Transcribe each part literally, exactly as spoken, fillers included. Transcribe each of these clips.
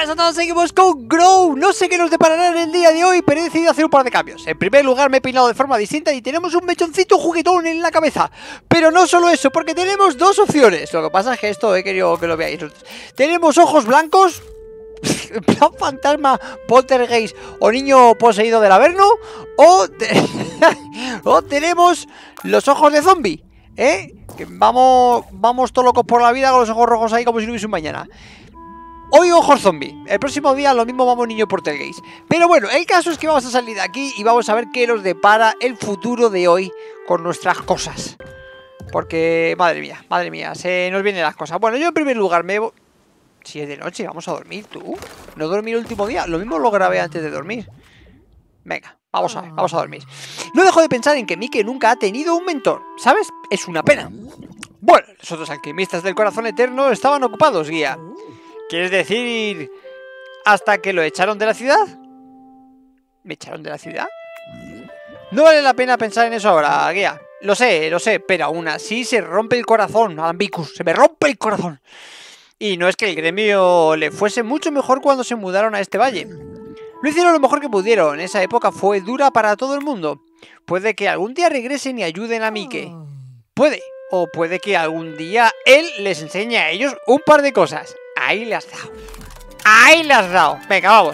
días a todos, seguimos con Grow. No sé qué nos deparará en el día de hoy, pero he decidido hacer un par de cambios. En primer lugar me he peinado de forma distinta y tenemos un mechoncito juguetón en la cabeza. Pero no solo eso, porque tenemos dos opciones. Lo que pasa es que esto he querido que lo veáis. Tenemos ojos blancos, en plan fantasma, poltergeist o niño poseído del Averno. O, te... o tenemos los ojos de zombie, ¿eh? Que vamos, vamos todos locos por la vida con los ojos rojos ahí como si no hubiese un mañana. Hoy ojos zombie, el próximo día lo mismo vamos niño poltergeist. Pero bueno, el caso es que vamos a salir de aquí y vamos a ver qué nos depara el futuro de hoy con nuestras cosas. Porque, madre mía, madre mía, se nos vienen las cosas. Bueno, yo en primer lugar me... Si es de noche, vamos a dormir, tú. No dormí el último día, lo mismo lo grabé antes de dormir. Venga, vamos a ver, vamos a dormir. No dejo de pensar en que Mike nunca ha tenido un mentor, ¿sabes? Es una pena. Bueno, los otros alquimistas del corazón eterno estaban ocupados, guía. ¿Quieres decir hasta que lo echaron de la ciudad? ¿Me echaron de la ciudad? No vale la pena pensar en eso ahora, guía. Lo sé, lo sé, pero aún así se rompe el corazón, Alambicus. Se me rompe el corazón. Y no es que el gremio le fuese mucho mejor cuando se mudaron a este valle. Lo hicieron lo mejor que pudieron. Esa época fue dura para todo el mundo. Puede que algún día regresen y ayuden a Mike. Puede. O puede que algún día él les enseñe a ellos un par de cosas. Ahí le has dado. Ahí le has dado. Venga, vamos.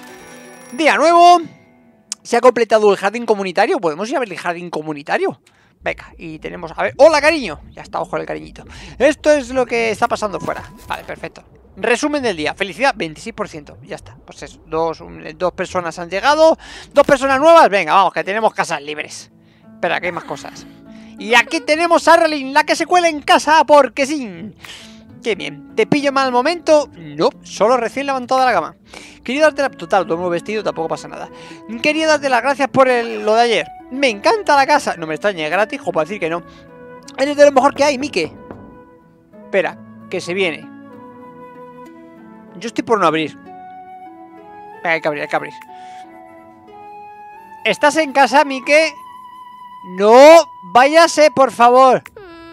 Día nuevo. Se ha completado el jardín comunitario. ¿Podemos ir a ver el jardín comunitario? Venga, y tenemos... A ver... ¡Hola, cariño! Ya está, ojo el cariñito. Esto es lo que está pasando fuera. Vale, perfecto. Resumen del día. Felicidad, veintiséis por ciento. Ya está. Pues eso. Dos, un, dos personas han llegado. Dos personas nuevas. Venga, vamos, que tenemos casas libres. Espera, que hay más cosas. Y aquí tenemos a Arlene, la que se cuela en casa porque sí. Qué bien. ¿Te pillo mal momento? No, solo recién levantado de la cama. Quería darte la... Total, todo nuevo vestido, tampoco pasa nada. Quería darte las gracias por el... lo de ayer. Me encanta la casa. No me extraña, es gratis, o para decir que no. Eres de lo mejor que hay, Mike. Espera, que se viene. Yo estoy por no abrir. Venga, hay que abrir, hay que abrir. ¿Estás en casa, Mike? No, váyase, por favor.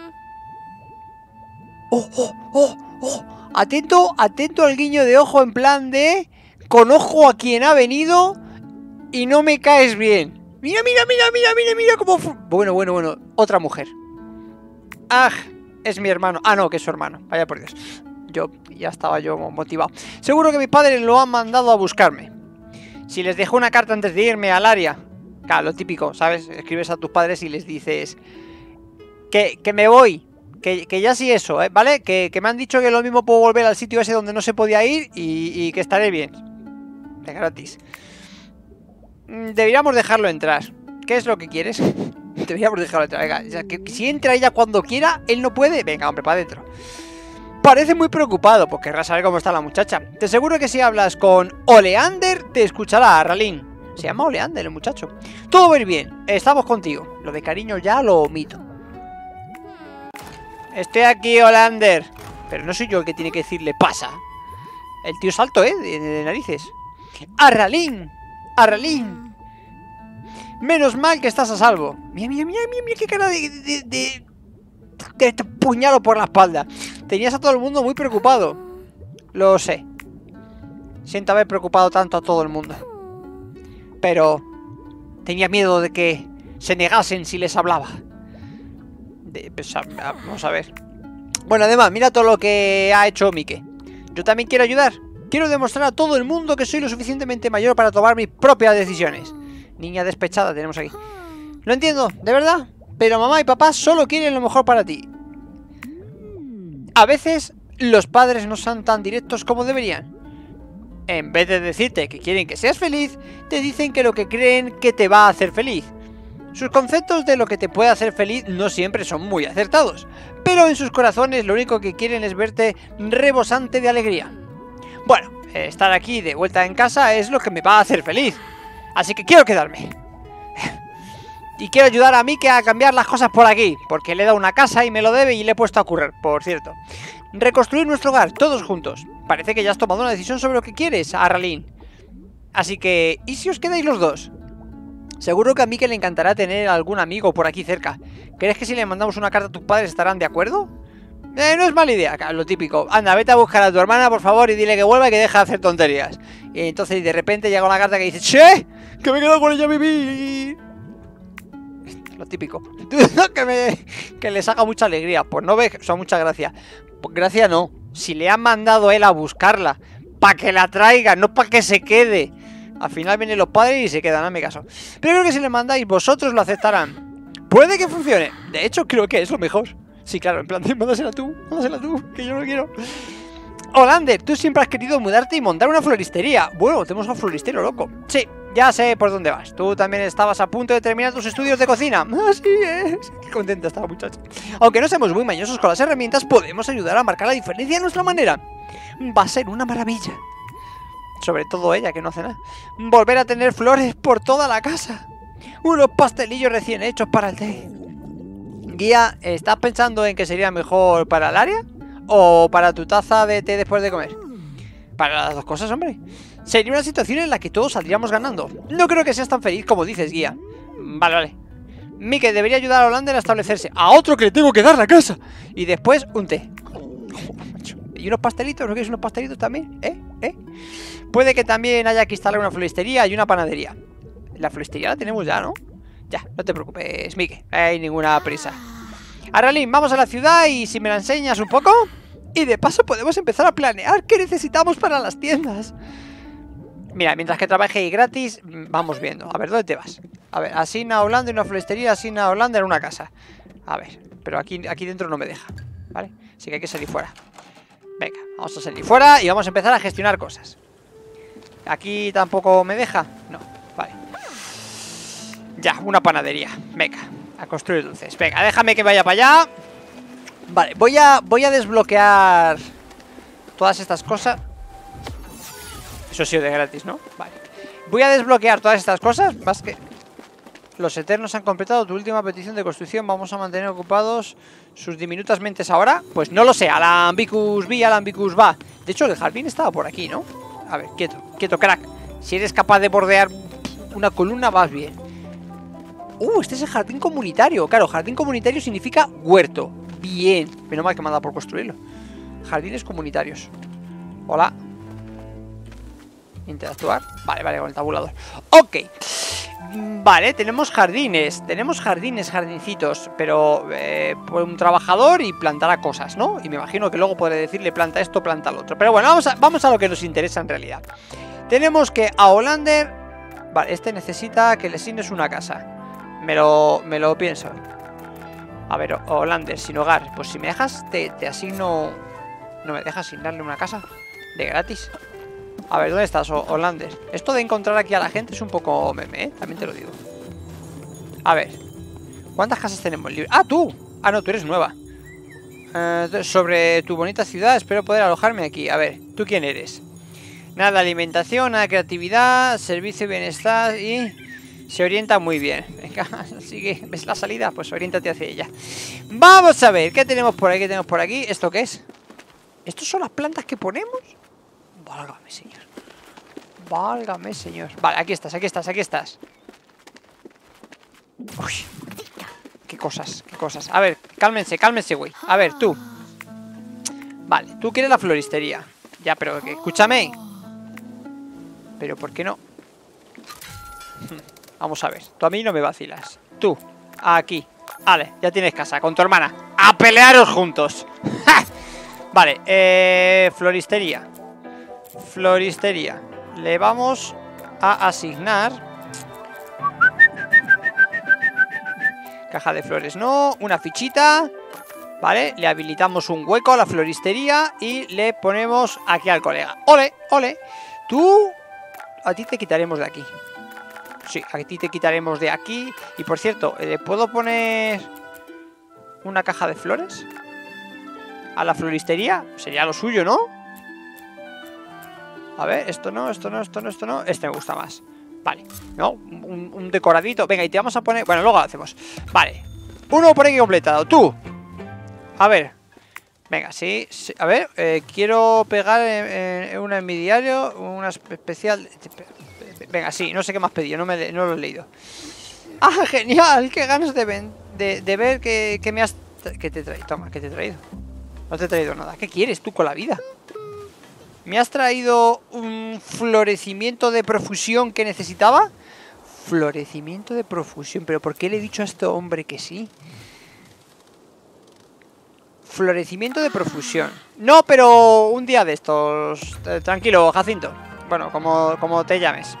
Oh, oh, oh, oh. Atento, atento al guiño de ojo en plan de... Conozco a quien ha venido y no me caes bien. Mira, mira, mira, mira, mira, mira cómo... Bueno, bueno, bueno. Otra mujer. Ah, es mi hermano. Ah, no, que es su hermano. Vaya por Dios. Yo ya estaba yo motivado. Seguro que mis padres lo han mandado a buscarme. Si les dejo una carta antes de irme al área... Claro, lo típico, ¿sabes? Escribes a tus padres y les dices... Que, que me voy. Que, que ya sí eso, ¿eh? ¿Vale? Que, que me han dicho que lo mismo puedo volver al sitio ese donde no se podía ir y, y que estaré bien. De gratis. Deberíamos dejarlo entrar. ¿Qué es lo que quieres? Deberíamos dejarlo entrar. Venga, o sea, que si entra ella cuando quiera, él no puede. Venga, hombre, para adentro. Parece muy preocupado, pues querrás saber cómo está la muchacha. Te aseguro que si hablas con Oleander, te escuchará, Arlene. Se llama Oleander el muchacho. Todo va a ir bien, estamos contigo. Lo de cariño ya lo omito. Estoy aquí, Oleander. Pero no soy yo el que tiene que decirle pasa. El tío es alto, ¿eh? De, de narices. Arlene. Arlene. Menos mal que estás a salvo. Mira, mira, mira, mira, mira qué cara de... de, de, de, de puñalo por la espalda. Tenías a todo el mundo muy preocupado. Lo sé. Siento haber preocupado tanto a todo el mundo. Pero... tenía miedo de que se negasen si les hablaba. De, pues, a, a, vamos a ver. Bueno, además, mira todo lo que ha hecho Mike. Yo también quiero ayudar. Quiero demostrar a todo el mundo que soy lo suficientemente mayor para tomar mis propias decisiones. Niña despechada tenemos aquí. Lo entiendo, de verdad. Pero mamá y papá solo quieren lo mejor para ti. A veces los padres no son tan directos como deberían. En vez de decirte que quieren que seas feliz, te dicen que lo que creen que te va a hacer feliz. Sus conceptos de lo que te puede hacer feliz no siempre son muy acertados, pero en sus corazones lo único que quieren es verte rebosante de alegría. Bueno, estar aquí de vuelta en casa es lo que me va a hacer feliz, así que quiero quedarme. Y quiero ayudar a Mike a cambiar las cosas por aquí, porque le he dado una casa y me lo debe y le he puesto a currar, por cierto. Reconstruir nuestro hogar, todos juntos. Parece que ya has tomado una decisión sobre lo que quieres, Arlene. Así que, ¿y si os quedáis los dos? Seguro que a Mike le encantará tener algún amigo por aquí cerca. ¿Crees que si le mandamos una carta a tus padres estarán de acuerdo? Eh, no es mala idea, lo típico. Anda, vete a buscar a tu hermana, por favor, y dile que vuelva y que deje de hacer tonterías. Y entonces de repente llega una carta que dice: ¡che! Que me he quedado con ella a vivir. Lo típico. que, me, que les haga mucha alegría. Pues no ves, o sea, mucha gracia. Pues gracia no. Si le han mandado él a buscarla, para que la traiga, no para que se quede. Al final vienen los padres y se quedan, a mi caso. Pero creo que si le mandáis, vosotros lo aceptarán. Puede que funcione. De hecho, creo que es lo mejor. Sí, claro, en plan, mándasela tú, mándasela tú, que yo no quiero. Olander, tú siempre has querido mudarte y montar una floristería. Bueno, tenemos un floristero, loco. Sí, ya sé por dónde vas. Tú también estabas a punto de terminar tus estudios de cocina. Así es. Qué contenta estaba, muchacha. Aunque no seamos muy mañosos con las herramientas, podemos ayudar a marcar la diferencia a nuestra manera. Va a ser una maravilla. Sobre todo ella, que no hace nada. Volver a tener flores por toda la casa. Unos pastelillos recién hechos para el té. Guía, ¿estás pensando en que sería mejor para el área? ¿O para tu taza de té después de comer? Para las dos cosas, hombre. Sería una situación en la que todos saldríamos ganando. No creo que seas tan feliz como dices, guía. Vale, vale. Mike debería ayudar a Olander a establecerse. A otro que le tengo que dar la casa. Y después un té. Y unos pastelitos, ¿no quieres unos pastelitos también? ¿Eh? ¿Eh? Puede que también haya que instalar una floristería y una panadería. La floristería la tenemos ya, ¿no? Ya, no te preocupes, Mike. No hay ninguna prisa. Aralín, vamos a la ciudad y si me la enseñas un poco. Y de paso podemos empezar a planear qué necesitamos para las tiendas. Mira, mientras que trabajéis gratis, vamos viendo. A ver, ¿dónde te vas? A ver, asigna a Olander una floristería, asigna a Olander una casa. A ver, pero aquí, aquí dentro no me deja, ¿vale? Así que hay que salir fuera. Venga, vamos a salir fuera y vamos a empezar a gestionar cosas. ¿Aquí tampoco me deja? No, vale. Ya, una panadería. Venga, a construir dulces. Venga, déjame que vaya para allá. Vale, voy a, voy a desbloquear todas estas cosas. Eso ha sido de gratis, ¿no? Vale. Voy a desbloquear todas estas cosas. Más que... Los Eternos han completado tu última petición de construcción. Vamos a mantener ocupados sus diminutas mentes ahora. Pues no lo sé. Alambicus vi, Alambicus va. De hecho, el jardín estaba por aquí, ¿no? A ver, quieto, quieto, crack. Si eres capaz de bordear una columna, vas bien. Uh, este es el jardín comunitario. Claro, jardín comunitario significa huerto. Bien. Menos mal que me ha dado por construirlo. Jardines comunitarios. Hola. Interactuar. Vale, vale, con el tabulador. Ok. Vale, tenemos jardines. Tenemos jardines, jardincitos. Pero eh, un trabajador y plantará cosas, ¿no? Y me imagino que luego podré decirle planta esto, planta lo otro. Pero bueno, vamos a, vamos a lo que nos interesa en realidad. Tenemos que a Olander... Vale, este necesita que le asignes una casa. Me lo, me lo pienso. A ver, Olander, sin hogar. Pues si me dejas, te, te asigno... ¿No me dejas asignarle una casa? De gratis. A ver, ¿dónde estás, Olander? Esto de encontrar aquí a la gente es un poco meme, ¿eh? También te lo digo. A ver, ¿cuántas casas tenemos libres? ¡Ah, tú! Ah, no, tú eres nueva. eh, Sobre tu bonita ciudad, espero poder alojarme aquí. A ver, ¿tú quién eres? Nada de alimentación, nada de creatividad, servicio y bienestar y... Se orienta muy bien. Venga, sigue. ¿Ves la salida? Pues oriéntate hacia ella. Vamos a ver, ¿qué tenemos por aquí? ¿Qué tenemos por aquí? ¿Esto qué es? ¿Estos son las plantas que ponemos? Válgame, señor. Válgame, señor. Vale, aquí estás, aquí estás, aquí estás. Uy. Qué cosas, qué cosas. A ver, cálmense, cálmense, güey. A ver, tú. Vale, tú quieres la floristería. Ya, pero que, escúchame. Pero ¿por qué no? Vamos a ver, tú a mí no me vacilas. Tú, aquí. Vale, ya tienes casa, con tu hermana. ¡A pelearos juntos! ¡Ja! Vale, eh... floristería. Floristería. Le vamos a asignar... Caja de flores, no. Una fichita. Vale, le habilitamos un hueco a la floristería y le ponemos aquí al colega. ¡Ole, ole! Tú... A ti te quitaremos de aquí. Sí, a ti te quitaremos de aquí. Y por cierto, ¿le puedo poner una caja de flores a la floristería? Sería lo suyo, ¿no? A ver, esto no, esto no, esto no, esto no. Este me gusta más. Vale, ¿no? Un, un decoradito. Venga, y te vamos a poner... Bueno, luego lo hacemos. Vale, uno por aquí completado. Tú. A ver. Venga, sí, sí. A ver, eh, quiero pegar en, en una en mi diario. Una especial... Venga, sí, no sé qué más pedí, no, me, no lo he leído. ¡Ah, genial! ¡Qué ganas de, ven, de, de ver que, que me has... Que te he traído, toma, que te he traído. No te he traído nada. ¿Qué quieres tú con la vida? ¿Me has traído un florecimiento de profusión que necesitaba? Florecimiento de profusión. ¿Pero por qué le he dicho a este hombre que sí? Florecimiento de profusión. No, pero un día de estos. Eh, tranquilo, Jacinto. Bueno, como, como te llames.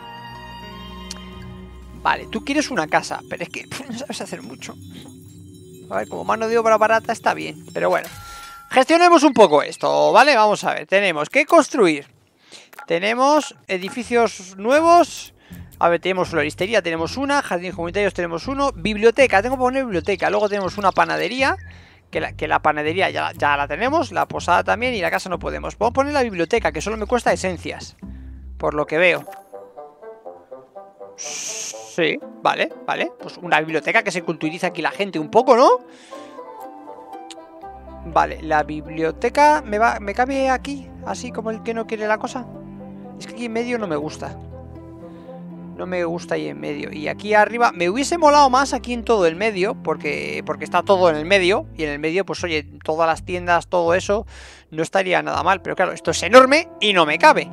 Vale, tú quieres una casa, pero es que no sabes hacer mucho. A ver, como mano de obra barata está bien, pero bueno. Gestionemos un poco esto, ¿vale? Vamos a ver, tenemos que construir. Tenemos edificios nuevos. A ver, tenemos floristería, tenemos una. Jardines comunitarios tenemos uno. Biblioteca, tengo que poner biblioteca. Luego tenemos una panadería. Que la, que la panadería ya, ya la tenemos. La posada también y la casa no podemos. Puedo poner la biblioteca, que solo me cuesta esencias. Por lo que veo. Sí, vale, vale. Pues una biblioteca que se culturiza aquí la gente un poco, ¿no? Vale, la biblioteca me va, me cabe aquí, así como el que no quiere la cosa. Es que aquí en medio no me gusta. No me gusta ahí en medio. Y aquí arriba, me hubiese molado más aquí en todo el medio, porque, porque está todo en el medio. Y en el medio, pues oye, todas las tiendas, todo eso, no estaría nada mal. Pero claro, esto es enorme y no me cabe.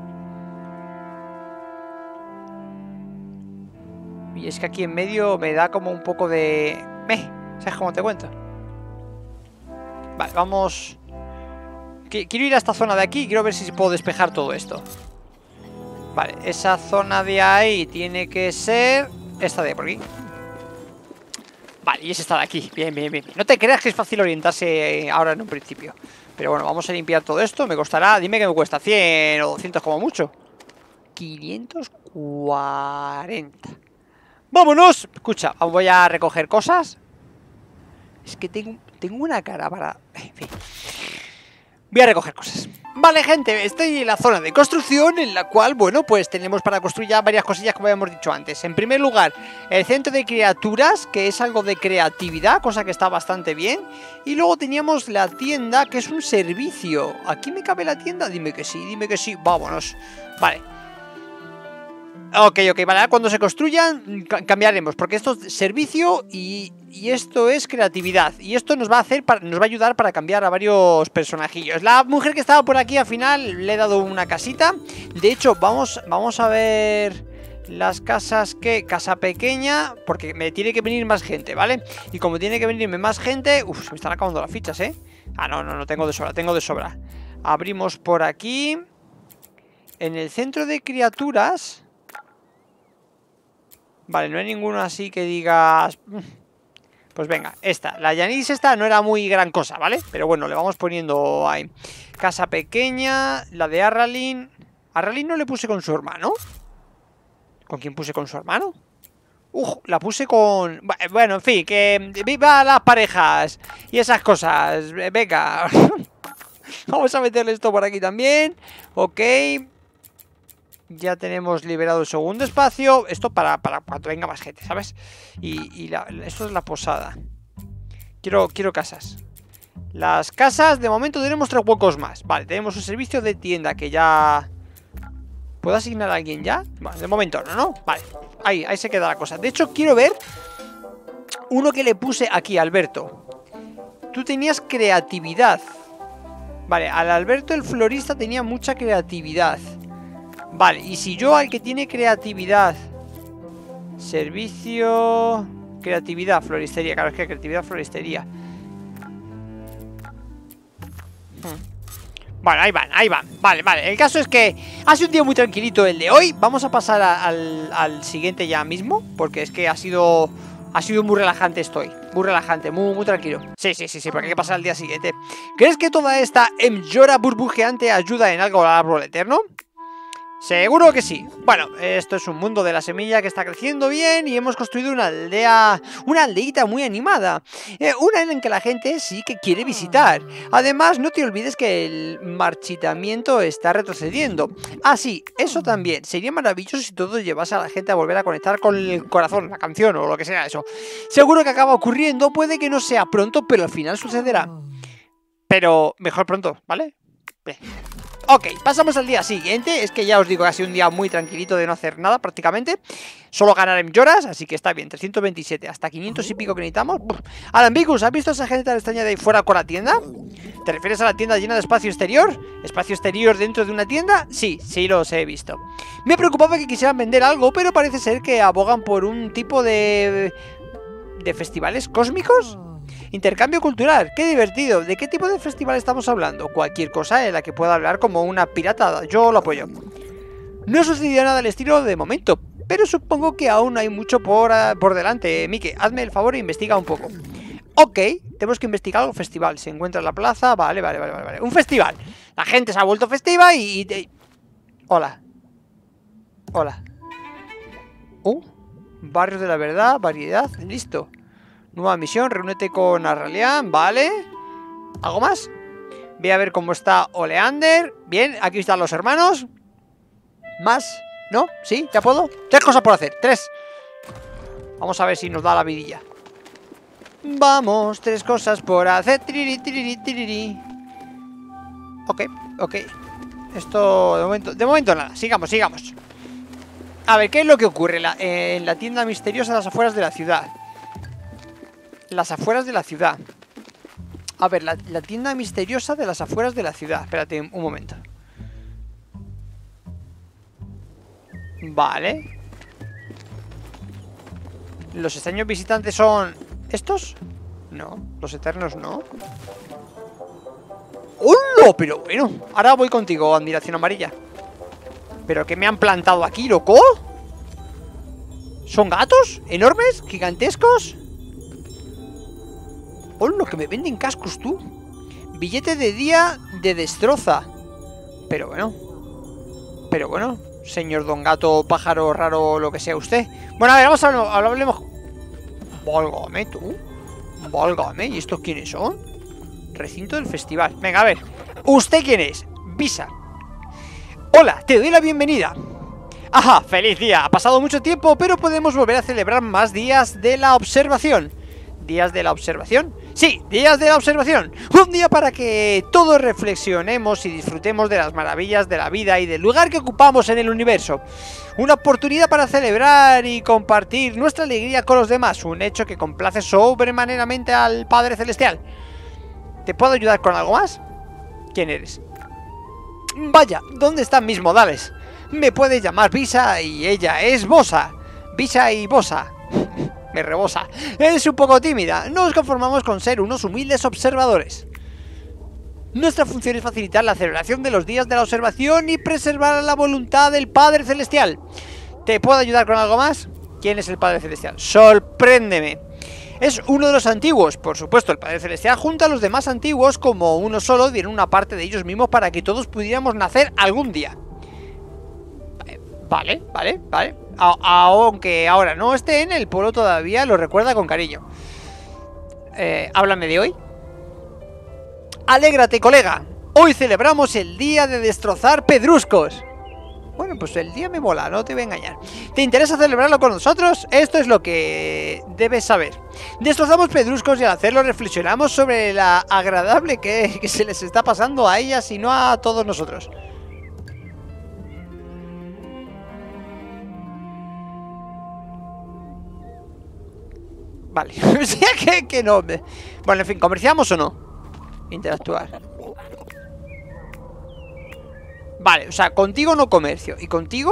Y es que aquí en medio me da como un poco de... Meh, ¿sabes cómo te cuento? Vale, vamos... Quiero ir a esta zona de aquí y quiero ver si puedo despejar todo esto. Vale, esa zona de ahí tiene que ser... Esta de por aquí. Vale, y es esta de aquí. Bien, bien, bien. No te creas que es fácil orientarse ahora en un principio. Pero bueno, vamos a limpiar todo esto. Me costará... Dime que me cuesta cien o doscientos como mucho. quinientos cuarenta. ¡Vámonos! Escucha, voy a recoger cosas. Es que tengo, tengo una cara para... En fin. Voy a recoger cosas. Vale, gente, estoy en la zona de construcción, en la cual, bueno, pues tenemos para construir ya varias cosillas como habíamos dicho antes. En primer lugar, el centro de criaturas, que es algo de creatividad, cosa que está bastante bien. Y luego teníamos la tienda, que es un servicio. ¿Aquí me cabe la tienda? Dime que sí, dime que sí. Vámonos. Vale. Ok, ok, vale, ahora cuando se construyan cambiaremos, porque esto es servicio y, y esto es creatividad. Y esto nos va a hacer, para, nos va a ayudar para cambiar a varios personajillos. La mujer que estaba por aquí al final le he dado una casita. De hecho, vamos, vamos a ver las casas que... Casa pequeña, porque me tiene que venir más gente, ¿vale? Y como tiene que venirme más gente... Uf, se me están acabando las fichas, ¿eh? Ah, no, no, no, tengo de sobra, tengo de sobra. Abrimos por aquí. En el centro de criaturas... Vale, no hay ninguno así que digas... Pues venga, esta, la Yanis esta no era muy gran cosa, ¿vale? Pero bueno, le vamos poniendo ahí. Casa pequeña, la de Arralin. ¿Arralin no le puse con su hermano? ¿Con quién puse con su hermano? Uf, la puse con... Bueno, en fin, que viva las parejas y esas cosas. Venga. Vamos a meterle esto por aquí también. Ok. Ya tenemos liberado el segundo espacio. Esto para, para cuando venga más gente, ¿sabes? Y, y la, esto es la posada. Quiero, quiero casas. Las casas, de momento tenemos tres huecos más. Vale, tenemos un servicio de tienda que ya... ¿Puedo asignar a alguien ya? Bueno, de momento no, ¿no? Vale, ahí, ahí se queda la cosa. De hecho, quiero ver uno que le puse aquí, Alberto. Tú tenías creatividad. Vale, al Alberto el florista tenía mucha creatividad. Vale, y si yo al que tiene creatividad... Servicio... Creatividad, floristería. Claro, es que creatividad, floristería. hmm. Bueno, ahí van, ahí van. Vale, vale, el caso es que ha sido un día muy tranquilito el de hoy. Vamos a pasar a, al, al siguiente ya mismo, porque es que ha sido... Ha sido muy relajante estoy. Muy relajante, muy, muy tranquilo. Sí, sí, sí, sí, porque hay que pasar al día siguiente. ¿Crees que toda esta emllora burbujeante ayuda en algo al árbol eterno? Seguro que sí. Bueno, esto es un mundo de la semilla que está creciendo bien y hemos construido una aldea, una aldeita muy animada, eh, una en la que la gente sí que quiere visitar. Además, no te olvides que el marchitamiento está retrocediendo. Ah, sí, eso también. Sería maravilloso si todo llevase a la gente a volver a conectar con el corazón, la canción o lo que sea eso. Seguro que acaba ocurriendo, puede que no sea pronto, pero al final sucederá. Pero mejor pronto, ¿vale? Bien. Ok, pasamos al día siguiente. Es que ya os digo que ha sido un día muy tranquilito de no hacer nada prácticamente. Solo ganar en lloras, así que está bien. Trescientos veintisiete, hasta quinientos y pico que necesitamos. Ahora, Ambiguous, ¿has visto a esa gente tan extraña de ahí fuera con la tienda? ¿Te refieres a la tienda llena de espacio exterior? ¿Espacio exterior dentro de una tienda? Sí, sí los he visto. Me preocupaba que quisieran vender algo, pero parece ser que abogan por un tipo de... ¿de festivales cósmicos? Intercambio cultural, qué divertido. ¿De qué tipo de festival estamos hablando? Cualquier cosa en la que pueda hablar como una pirata, yo lo apoyo. No sucedió nada del estilo de momento, pero supongo que aún hay mucho por, uh, por delante. Mike, hazme el favor e investiga un poco. Ok, tenemos que investigar algo. Festival, se encuentra en la plaza. Vale, vale, vale, vale. Un festival. La gente se ha vuelto festiva y... y... Hola. Hola. Uh, Barrios de la Verdad, variedad, listo. Nueva misión, reúnete con Arrelian, vale. ¿Algo más? Voy a ver cómo está Oleander. Bien, aquí están los hermanos. ¿Más? ¿No? ¿Sí? ¿Ya puedo? Tres cosas por hacer, tres. Vamos a ver si nos da la vidilla. Vamos, tres cosas por hacer. Tiriri, tiriri, tiriri. Ok, ok. Esto de momento, de momento nada, sigamos, sigamos. A ver, ¿qué es lo que ocurre en la, en la tienda misteriosa a las afueras de la ciudad? Las afueras de la ciudad. A ver, la, la tienda misteriosa de las afueras de la ciudad. Espérate un momento. Vale. ¿Los extraños visitantes son estos? No, los eternos no. ¡Hola! Pero bueno, ahora voy contigo, admiración amarilla. ¿Pero qué me han plantado aquí, loco? ¿Son gatos? ¿Enormes? ¿Gigantescos? ¡Hola! Que me venden cascos, tú. Billete de día de destroza. Pero bueno. Pero bueno, señor don gato, pájaro raro, lo que sea usted. Bueno, a ver, vamos a hablar. Hablemos. Válgame, tú. Válgame, ¿y estos quiénes son? Recinto del festival. Venga, a ver. ¿Usted quién es? Visa. Hola, te doy la bienvenida. Ajá, feliz día. Ha pasado mucho tiempo, pero podemos volver a celebrar más días de la observación. ¿Días de la observación? Sí, días de la observación. Un día para que todos reflexionemos y disfrutemos de las maravillas de la vida y del lugar que ocupamos en el universo. Una oportunidad para celebrar y compartir nuestra alegría con los demás. Un hecho que complace sobremaneramente al Padre Celestial. ¿Te puedo ayudar con algo más? ¿Quién eres? Vaya, ¿dónde están mis modales? Me puedes llamar Visa y ella es Bosa. Visa y Bosa. Me rebosa. Es un poco tímida. Nos conformamos con ser unos humildes observadores. Nuestra función es facilitar la celebración de los días de la observación y preservar la voluntad del Padre Celestial. ¿Te puedo ayudar con algo más? ¿Quién es el Padre Celestial? Sorpréndeme. Es uno de los antiguos. Por supuesto, el Padre Celestial junta a los demás antiguos como uno solo, dieron una parte de ellos mismos para que todos pudiéramos nacer algún día. Vale, vale, vale. A aunque ahora no esté en el pueblo todavía, lo recuerda con cariño. Eh, háblame de hoy. Alégrate, colega. Hoy celebramos el día de destrozar pedruscos. Bueno, pues el día me mola, no te voy a engañar. ¿Te interesa celebrarlo con nosotros? Esto es lo que debes saber. Destrozamos pedruscos y al hacerlo reflexionamos sobre la agradable que, que se les está pasando a ellas y no a todos nosotros. Vale, o sea que, que no. Bueno, en fin, ¿comerciamos o no? Interactuar. Vale, o sea, contigo no comercio. ¿Y contigo?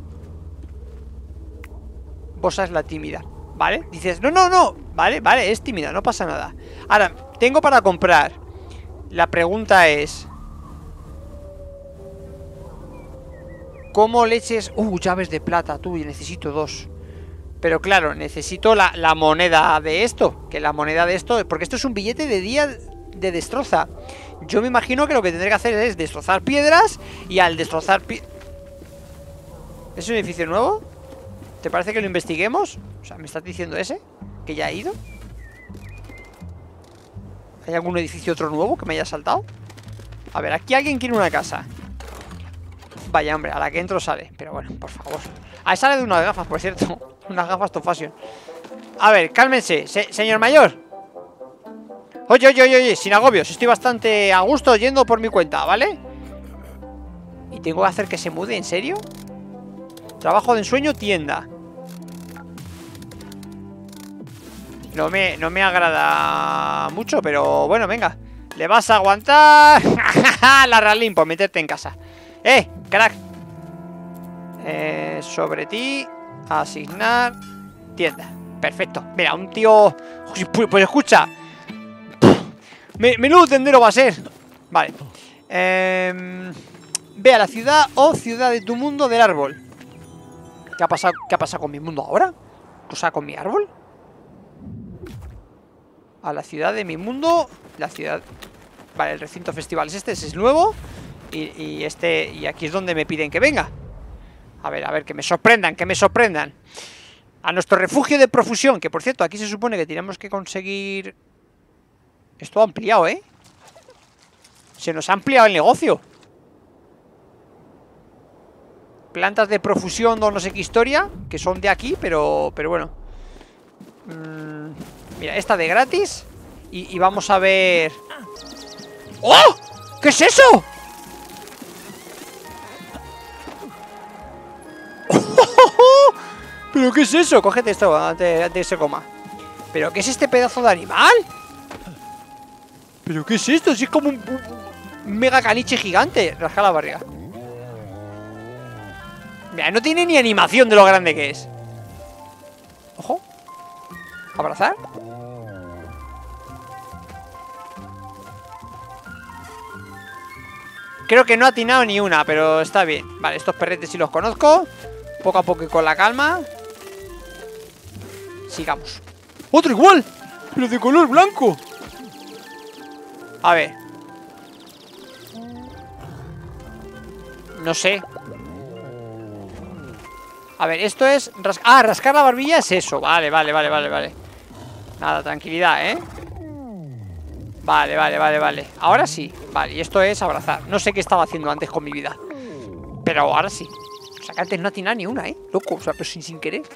Bosa es la tímida. ¿Vale? Dices, no, no, no. Vale, vale, es tímida, no pasa nada. Ahora, tengo para comprar. La pregunta es... ¿cómo leches? Uh, llaves de plata, tú, y necesito dos. Pero claro, necesito la, la moneda de esto. Que la moneda de esto... porque esto es un billete de día de destroza. Yo me imagino que lo que tendré que hacer es destrozar piedras. Y al destrozar pi... ¿Es un edificio nuevo? ¿Te parece que lo investiguemos? O sea, ¿me estás diciendo ese? ¿Que ya ha ido? ¿Hay algún edificio otro nuevo que me haya saltado? A ver, aquí alguien quiere una casa. Vaya, hombre, a la que entro sale. Pero bueno, por favor. Ah, sale de unas gafas, por cierto. Unas gafas to fashion. A ver, cálmense, Se señor mayor. Oye, oye, oye, oye, sin agobios. Estoy bastante a gusto yendo por mi cuenta, ¿vale? ¿Y tengo que hacer que se mude? ¿En serio? Trabajo de ensueño, tienda. No me, no me agrada mucho, pero bueno, venga. Le vas a aguantar. La Ralín por meterte en casa. Eh, crack. Eh, sobre ti. Asignar. Tienda. Perfecto. Mira, un tío. Pues, pues escucha. Menudo tendero va a ser. Vale. Eh, ve a la ciudad o ciudad de tu mundo del árbol. ¿Qué ha pasado, qué ha pasado con mi mundo ahora? ¿Qué pasa con mi árbol? A la ciudad de mi mundo. La ciudad. Vale, el recinto festival es este, ese es nuevo. Y, y este. Y aquí es donde me piden que venga. A ver, a ver, que me sorprendan, que me sorprendan. A nuestro refugio de profusión. Que por cierto, aquí se supone que tenemos que conseguir. Esto ha ampliado, ¿eh? Se nos ha ampliado el negocio. Plantas de profusión o no sé qué historia. Que son de aquí, pero, pero bueno. Mm, mira, esta de gratis. Y, y vamos a ver. ¡Oh! ¿Qué es eso? ¿Pero qué es eso? Cógete esto antes, antes de que se coma. ¿Pero qué es este pedazo de animal? ¿Pero qué es esto? Si es como un, un, un mega caniche gigante. Rasca la barriga. Mira, no tiene ni animación de lo grande que es. Ojo. Abrazar. Creo que no ha atinado ni una, pero está bien. Vale, estos perretes sí los conozco. Poco a poco y con la calma. Sigamos. ¡Otro igual! ¡Pero de color blanco! A ver. No sé. A ver, esto es... Ras... Ah, rascar la barbilla es eso. Vale, vale, vale, vale, vale. Nada, tranquilidad, ¿eh? Vale, vale, vale, vale. Ahora sí. Vale, y esto es abrazar. No sé qué estaba haciendo antes con mi vida. Pero ahora sí. O sea, que antes no atinaba ni una, ¿eh? Loco, o sea, pero sin, sin querer.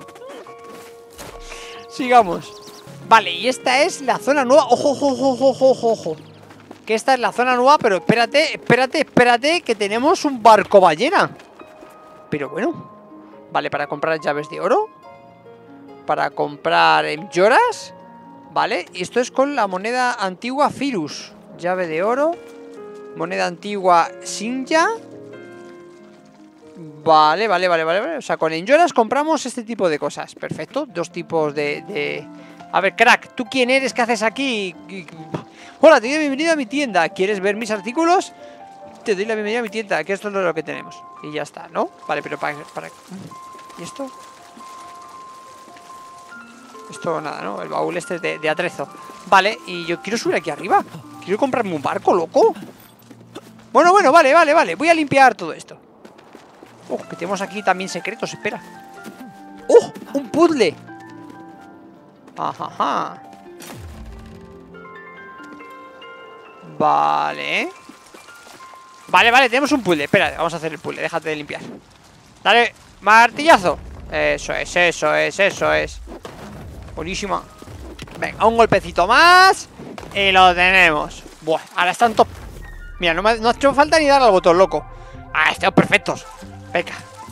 Sigamos. Vale, y esta es la zona nueva. Ojo, ojo, ojo, ojo, ojo, ojo. Que esta es la zona nueva, pero espérate, espérate, espérate, que tenemos un barco ballena. Pero bueno. Vale, para comprar llaves de oro. Para comprar lloras. Vale, y esto es con la moneda antigua Firus. Llave de oro. Moneda antigua Sinja. Vale, vale, vale, vale, vale. O sea, con Enjoras compramos este tipo de cosas. Perfecto, dos tipos de, de... A ver, crack, ¿tú quién eres? ¿Qué haces aquí? Hola, te doy la bienvenida a mi tienda. ¿Quieres ver mis artículos? Te doy la bienvenida a mi tienda, que esto es lo que tenemos. Y ya está, ¿no? Vale, pero para... para... ¿Y esto? Esto nada, ¿no? El baúl este es de, de atrezo. Vale, y yo quiero subir aquí arriba. Quiero comprarme un barco, loco. Bueno, bueno, vale, vale, vale. Voy a limpiar todo esto. Oh, que tenemos aquí también secretos, espera. ¡Oh! ¡Un puzzle! Ajá. Vale. Vale, vale, tenemos un puzzle. Espera, vamos a hacer el puzzle, déjate de limpiar. Dale, martillazo. Eso es, eso es, eso es. Buenísima. Venga, un golpecito más. Y lo tenemos. Buah, ahora están top. Mira, no, me, no ha hecho falta ni dar al botón, loco. Ah, están perfectos. Venga.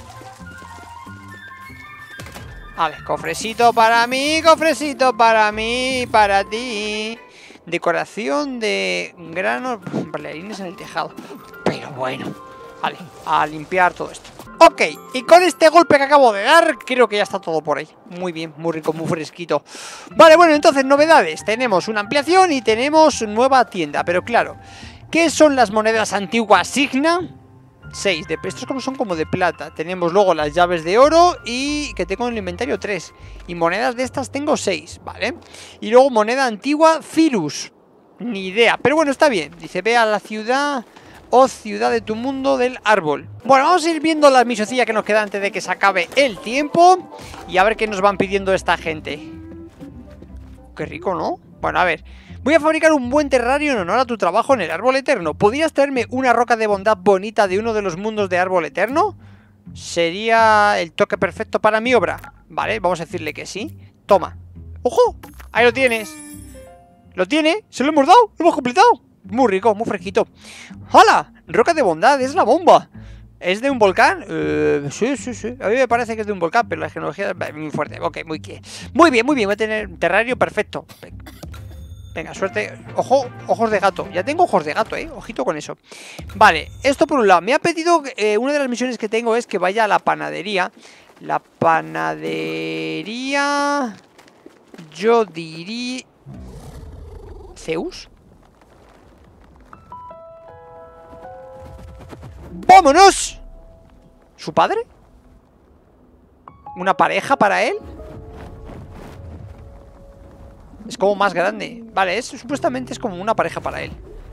A ver, cofrecito para mí, cofrecito para mí, para ti. Decoración de granos, bailarines en el tejado. Pero bueno. Vale, a limpiar todo esto. Ok, y con este golpe que acabo de dar, creo que ya está todo por ahí. Muy bien, muy rico, muy fresquito. Vale, bueno, entonces novedades. Tenemos una ampliación y tenemos nueva tienda. Pero claro, ¿qué son las monedas antiguas Signa? seis, de estos como son como de plata. Tenemos luego las llaves de oro y que tengo en el inventario tres. Y monedas de estas tengo seis, ¿vale? Y luego moneda antigua Firus. Ni idea, pero bueno, está bien. Dice, ve a la ciudad o ciudad de tu mundo del árbol. Bueno, vamos a ir viendo la misocilla que nos queda antes de que se acabe el tiempo. Y a ver qué nos van pidiendo esta gente. Qué rico, ¿no? Bueno, a ver. Voy a fabricar un buen terrario en honor a tu trabajo en el árbol eterno. ¿Podrías traerme una roca de bondad bonita de uno de los mundos de árbol eterno? Sería el toque perfecto para mi obra. Vale, vamos a decirle que sí. Toma. ¡Ojo! Ahí lo tienes. ¿Lo tiene? ¿Se lo hemos dado? ¿Lo hemos completado? Muy rico, muy fresquito. ¡Hala! Roca de bondad, es la bomba. ¿Es de un volcán? Uh, sí, sí, sí. A mí me parece que es de un volcán, pero la geología es muy fuerte. Ok, muy bien. Muy bien, muy bien. Voy a tener un terrario perfecto. Venga, suerte. Ojo, ojos de gato. Ya tengo ojos de gato, eh. Ojito con eso. Vale, esto por un lado. Me ha pedido, eh, una de las misiones que tengo es que vaya a la panadería. La panadería... Yo diría... ¿Zeus? ¡Vámonos! ¿Su padre? ¿Una pareja para él? Es como más grande. Vale, es, supuestamente es como una pareja para él.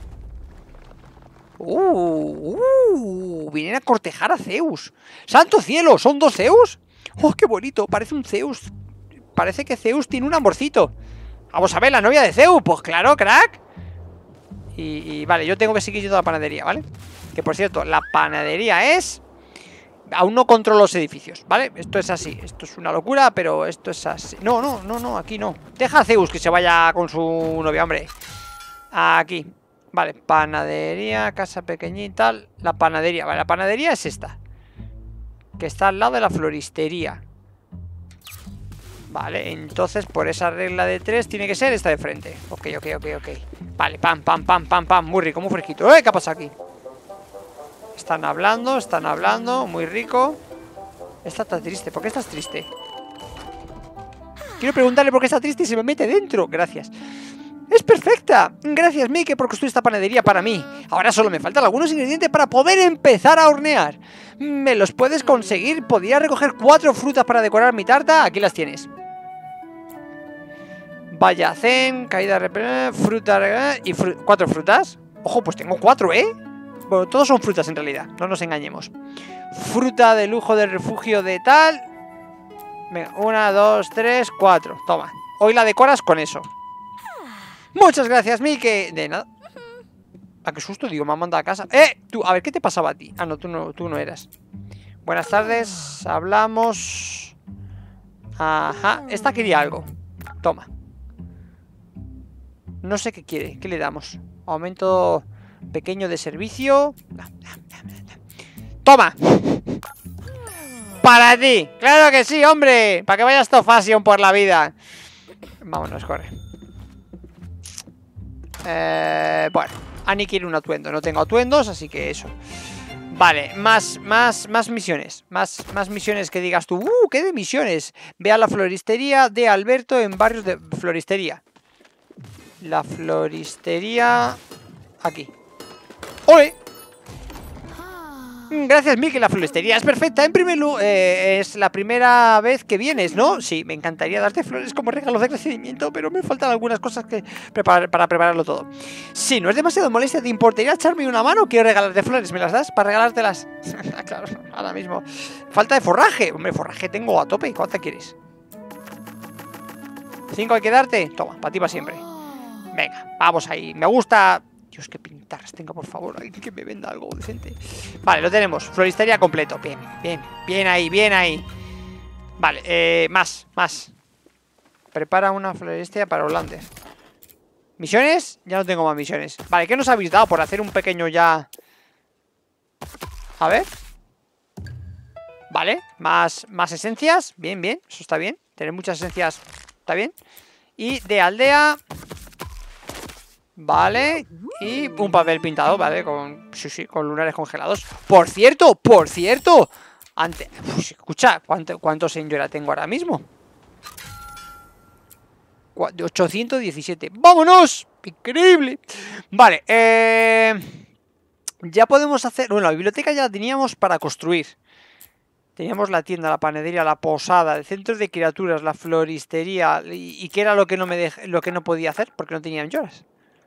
Uh, uh, vienen a cortejar a Zeus. ¡Santo cielo! ¿Son dos Zeus? ¡Oh, qué bonito! Parece un Zeus. Parece que Zeus tiene un amorcito. Vamos a ver, la novia de Zeus. Pues claro, crack. Y, y vale, yo tengo que seguir yendo a la panadería, ¿vale? Que por cierto, la panadería es... Aún no controlo los edificios, ¿vale? Esto es así, esto es una locura, pero esto es así. No, no, no, no, aquí no. Deja a Zeus que se vaya con su novia, hombre. Aquí. Vale, panadería, casa pequeñita. La panadería, vale, la panadería es esta, que está al lado de la floristería. Vale, entonces por esa regla de tres tiene que ser esta de frente. Ok, ok, ok, ok. Vale, pam, pam, pam, pam, pam. Muy rico, muy fresquito. ¡Eh! ¿Qué ha pasado aquí? Están hablando, están hablando. Muy rico. Esta está triste. ¿Por qué estás triste? Quiero preguntarle por qué está triste y se me mete dentro. Gracias. ¡Es perfecta! Gracias, Mike, por construir esta panadería para mí. Ahora solo me faltan algunos ingredientes para poder empezar a hornear. ¿Me los puedes conseguir? ¿Podría recoger cuatro frutas para decorar mi tarta? Aquí las tienes. Vaya zen, caída de fruta y fru cuatro frutas. Ojo, pues tengo cuatro, ¿eh? Bueno, todos son frutas en realidad, no nos engañemos. Fruta de lujo del refugio de tal. Venga, una, dos, tres, cuatro. Toma, hoy la decoras con eso. Muchas gracias, Mike. De nada. ¿A qué susto? Digo, me han mandado a casa. ¡Eh! Tú, a ver, ¿qué te pasaba a ti? Ah, no, tú no, tú no eras. Buenas tardes, hablamos. Ajá, esta quería algo. Toma. No sé qué quiere, ¿qué le damos? Aumento pequeño de servicio. ¡Toma! ¡Para ti! ¡Claro que sí, hombre! Para que vayas todo fashion por la vida. Vámonos, corre. Eh, bueno, Annie quiere un atuendo. No tengo atuendos, así que eso. Vale, más, más, más misiones. Más, más misiones que digas tú. ¡Uh! ¿Qué de misiones? Ve a la floristería de Alberto en barrios de floristería. La floristería... Aquí. ¡Ole! Gracias, Mike, la floristería es perfecta. En primer lugar, eh, es la primera vez que vienes, ¿no? Sí, me encantaría darte flores como regalo de recibimiento, pero me faltan algunas cosas que preparar, para prepararlo todo. Si no es demasiado molestia, ¿te importaría echarme una mano? Quiero regalarte flores, ¿me las das? Para regalártelas. Claro, ahora mismo. Falta de forraje. Hombre, forraje tengo a tope. ¿Cuánta quieres? ¿Cinco hay que darte? Toma, para ti para siempre. Venga, vamos ahí. Me gusta... Dios, qué pintaras tengo, por favor. Alguien que me venda algo decente. Vale, lo tenemos. Floristería completo. Bien, bien, bien ahí, bien ahí. Vale, eh, más, más. Prepara una floristería para Holanda. ¿Misiones? Ya no tengo más misiones. Vale, ¿qué nos habéis dado por hacer un pequeño ya? A ver. Vale, más, más esencias. Bien, bien, eso está bien. Tener muchas esencias está bien. Y de aldea... Vale, y un papel pintado, ¿vale? Con, sí, sí, con lunares congelados. Por cierto, por cierto ante, uf, escucha, ¿cuánto, ¿cuánto señora tengo ahora mismo? ochocientos diecisiete. ¡Vámonos! ¡Increíble! Vale, eh... ya podemos hacer... Bueno, la biblioteca ya la teníamos para construir. Teníamos la tienda, la panadería, la posada, el centro de criaturas, la floristería. ¿Y, y qué era lo que no me dej... lo que no podía hacer? Porque no tenían lloras.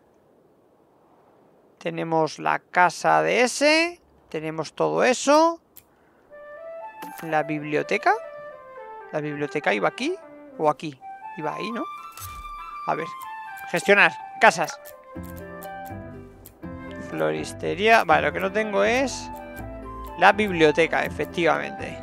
Tenemos la casa de ese. Tenemos todo eso. La biblioteca. La biblioteca iba aquí o aquí. Iba ahí, ¿no? A ver. Gestionar. Casas. Floristería. Vale, lo que no tengo es... la biblioteca, efectivamente.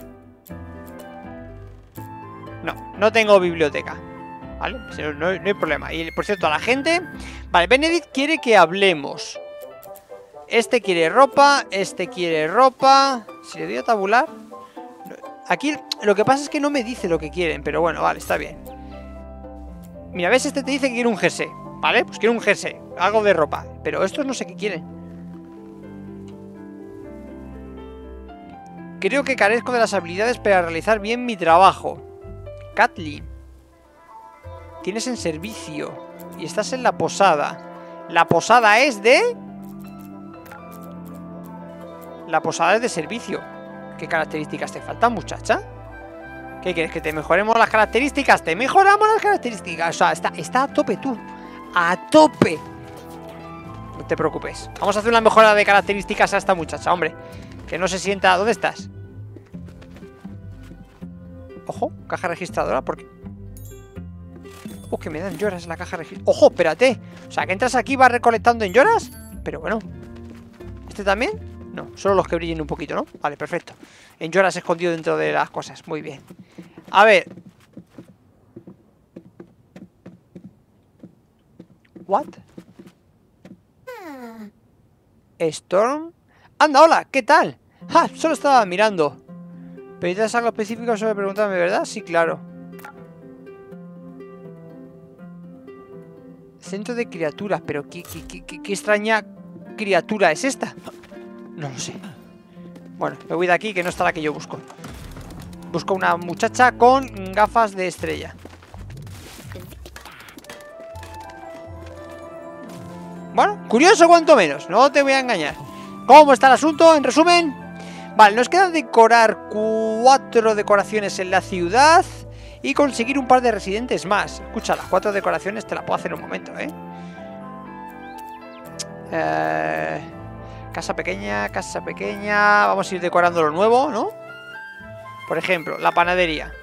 No, no tengo biblioteca. Vale, no, no hay problema. Y por cierto, a la gente... Vale, Benedict quiere que hablemos. Este quiere ropa, este quiere ropa. Si le doy a tabular... Aquí lo que pasa es que no me dice lo que quieren, pero bueno, vale, está bien. Mira, ves, este te dice que quiere un jersey, ¿vale? Pues quiere un jersey, algo de ropa. Pero estos no sé qué quieren. Creo que carezco de las habilidades para realizar bien mi trabajo. Kathleen. Tienes en servicio y estás en la posada. La posada es de... La posada es de servicio. ¿Qué características te faltan, muchacha? ¿Qué quieres? ¿Que te mejoremos las características? ¡Te mejoramos las características! O sea, está, está a tope tú. ¡A tope! No te preocupes. Vamos a hacer una mejora de características a esta muchacha, hombre. Que no se sienta... ¿Dónde estás? Ojo, caja registradora, porque... Oh, que me dan lloras en la caja registradora. ¡Ojo, espérate! O sea, que entras aquí y vas recolectando en lloras. Pero bueno. ¿Este también? No, solo los que brillen un poquito, ¿no? Vale, perfecto. En lloras escondido dentro de las cosas. Muy bien. A ver. ¿What? Storm. Anda, hola, ¿qué tal? ¡Ja! Solo estaba mirando. ¿Pedías algo específico sobre preguntarme, verdad? Sí, claro. Centro de criaturas. Pero ¿qué, qué, qué, qué, qué extraña criatura es esta? No lo sé. Bueno, me voy de aquí, que no está la que yo busco. Busco una muchacha con gafas de estrella. Bueno, curioso cuanto menos, no te voy a engañar. ¿Cómo está el asunto? En resumen, vale, nos queda decorar cuatro decoraciones en la ciudad y conseguir un par de residentes más. Escucha, las cuatro decoraciones te las puedo hacer en un momento, ¿eh? Eh... Casa pequeña, casa pequeña. Vamos a ir decorando lo nuevo, ¿no? Por ejemplo, la panadería.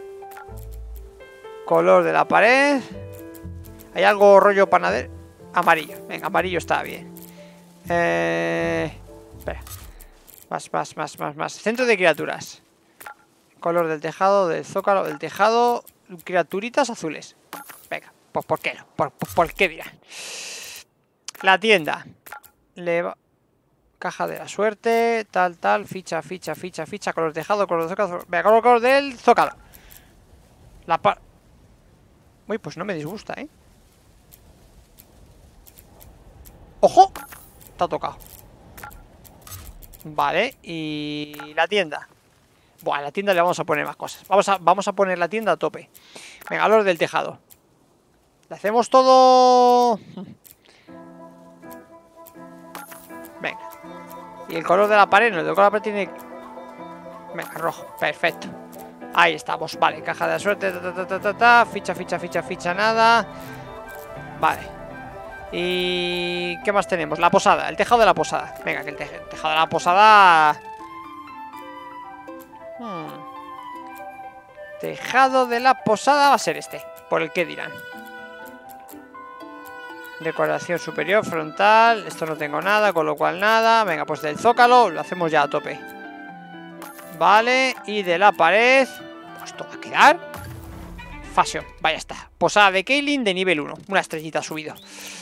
Color de la pared. ¿Hay algo rollo panadero? Amarillo, venga, amarillo está bien. Eh... Espera. Más, más, más, más, más. Centro de criaturas. Color del tejado, del zócalo, del tejado. Criaturitas azules. Venga, pues ¿por qué no? ¿Por, por, por qué dirán? La tienda. Le va... Caja de la suerte, tal, tal, ficha, ficha, ficha, ficha, color tejado, color del zócalo, venga, color, color del zócalo. La par... Uy, pues no me disgusta, ¿eh? ¡Ojo! Está tocado. Vale, y la tienda. Buah, a la tienda le vamos a poner más cosas. Vamos a, vamos a poner la tienda a tope. Venga, color del tejado. Le hacemos todo... Venga. Y el color de la pared, no, el color de la pared tiene... Venga, rojo, perfecto. Ahí estamos, vale, caja de la suerte, ta, ta, ta, ta, ta, ta. Ficha, ficha, ficha, ficha, nada. Vale. ¿Y qué más tenemos? La posada, el tejado de la posada. Venga, que el, teje, el tejado de la posada... Hmm. Tejado de la posada va a ser este, por el que dirán. Decoración superior, frontal. Esto no tengo nada, con lo cual nada. Venga, pues del zócalo lo hacemos ya a tope. Vale, y de la pared, pues esto va a quedar fashion, vaya está. Posada de Kaylin de nivel uno. Una estrellita subido.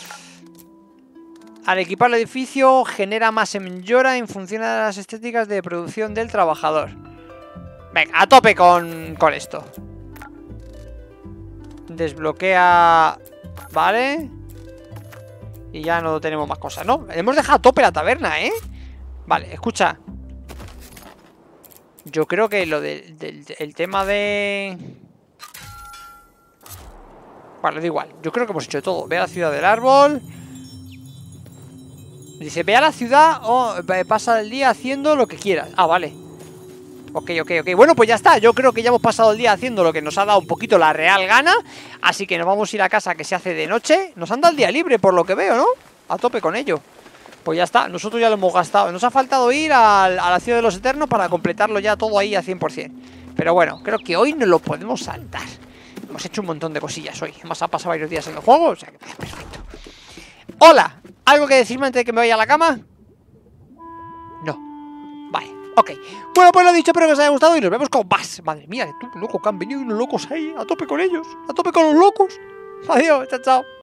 Al equipar el edificio genera más Emjora en función de las estéticas de producción del trabajador. Venga, a tope con, con esto. Desbloquea... Vale. Y ya no tenemos más cosas, ¿no? Hemos dejado a tope la taberna, ¿eh? Vale, escucha. Yo creo que lo del de, de, el tema de... Vale, da igual. Yo creo que hemos hecho todo. Ve a la ciudad del árbol. Dice, ve a la ciudad o pasa el día haciendo lo que quieras. Ah, vale. Ok, ok, ok. Bueno, pues ya está. Yo creo que ya hemos pasado el día haciendo lo que nos ha dado un poquito la real gana. Así que nos vamos a ir a casa, que se hace de noche. Nos han dado el día libre, por lo que veo, ¿no? A tope con ello. Pues ya está. Nosotros ya lo hemos gastado. Nos ha faltado ir a, a la ciudad de los eternos para completarlo ya todo ahí a cien por cien. Pero bueno, creo que hoy nos lo podemos saltar. Hemos hecho un montón de cosillas hoy. Hemos pasado varios días en el juego. O sea que perfecto. Hola. ¿Algo que decirme antes de que me vaya a la cama? No. Vale. Ok, bueno, pues lo dicho, espero que os haya gustado y nos vemos con más. Madre mía, tú, loco, que han venido unos locos ahí, a tope con ellos, a tope con los locos. Adiós, chao, chao.